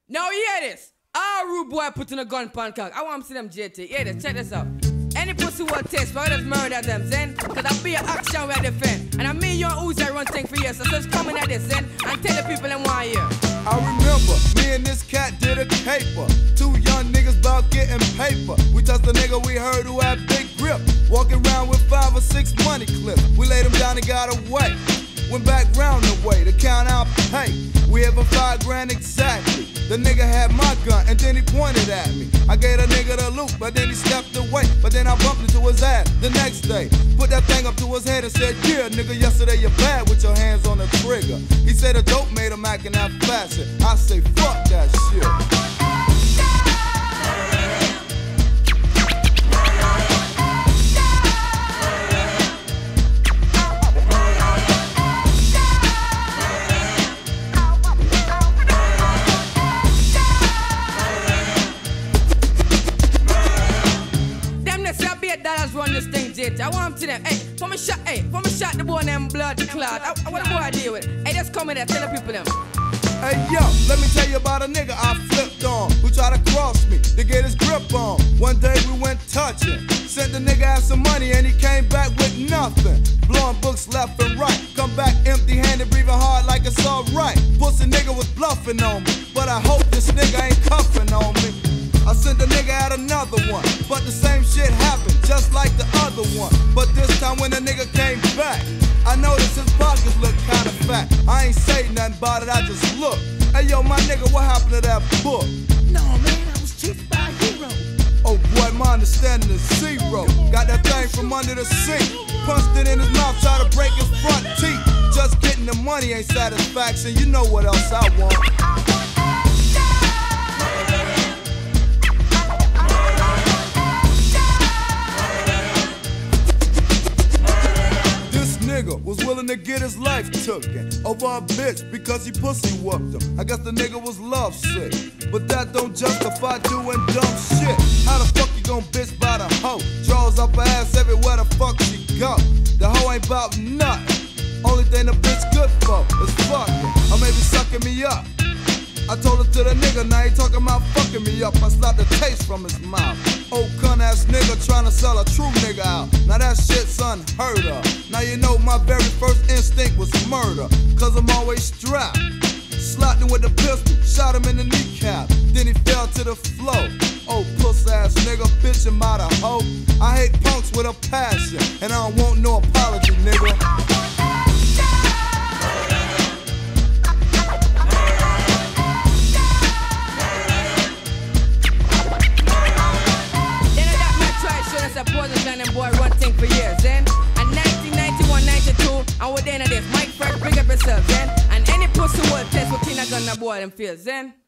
Now hear this. All rude boy putting a gun pan cock. I want to see them JT. Hear this, check this out. Any pussy will taste, but I just murder them, Zen. Cause I be an action where they defend. And I mean your Uzi run thing for years. So just come in at this, Zen, and tell the people them why here. I remember, me and this cat did a caper. Two young niggas bout getting paper. We touched a nigga we heard who had big grip. Walking around with 5 or 6 money clips. We laid him down and got away. Went back round the way to count our pay. We had for 5 grand exactly. The nigga had my gun and then he pointed at me. I gave the nigga the loot, but then he stepped away. But then I bumped into his ass the next day. Put that thing up to his head and said, yeah, nigga, yesterday you bad with your hands on the trigger. He said the dope made him acting that fashion. I say, fuck that shit. $8 run this thing, JT. I want them to them. Hey, for me shot the boy them blood clot. I want the boy deal with it. Hey, just come in there, tell the people them. Hey yo, let me tell you about a nigga I flipped on who tried to cross me to get his grip on. One day we went touching, sent the nigga out some money and he came back with nothing. Blowing books left and right, come back empty-handed, breathing hard like it's alright. Pussy nigga was bluffing on me, but I hope this nigga ain't cuffing on me. I sent the nigga out another one, but the same shit happened, just like the other one. But this time when the nigga came back, I noticed his pockets looked kinda fat. I ain't say nothing about it, I just looked. Hey yo, my nigga, what happened to that book? No man, I was cheated by a hero. Oh boy, my understanding is zero. Got that thing from under the seat, punched it in his mouth, tried to break his front teeth. Just getting the money ain't satisfaction, you know what else I want. Nigga was willing to get his life taken over a bitch because he pussy whooped him. I guess the nigga was lovesick, but that don't justify doing dumb shit. How the fuck you gon' bitch by the hoe? Draws up her ass everywhere the fuck she go. The hoe ain't about nothing. Only thing the bitch good for is fucking, or maybe sucking me up. I told her to the nigga, now he talking about fucking me up. I slapped the taste from his mouth. Old cunt ass nigga trying to sell a true nigga out. Now that shit's unheard of. Now you know my very first instinct was murder, cause I'm always strapped. Slapped him with the pistol, shot him in the kneecap. Then he fell to the floor. Oh puss ass nigga, bitchin' by the hoe. I hate punks with a passion, and I don't want no apology, nigga. And them boy run thing for years, then. And 1991, 92, and we're then at this. Mike Fresh, bring up yourself, then. And any pussy will test what Tina gonna boy them feels, then.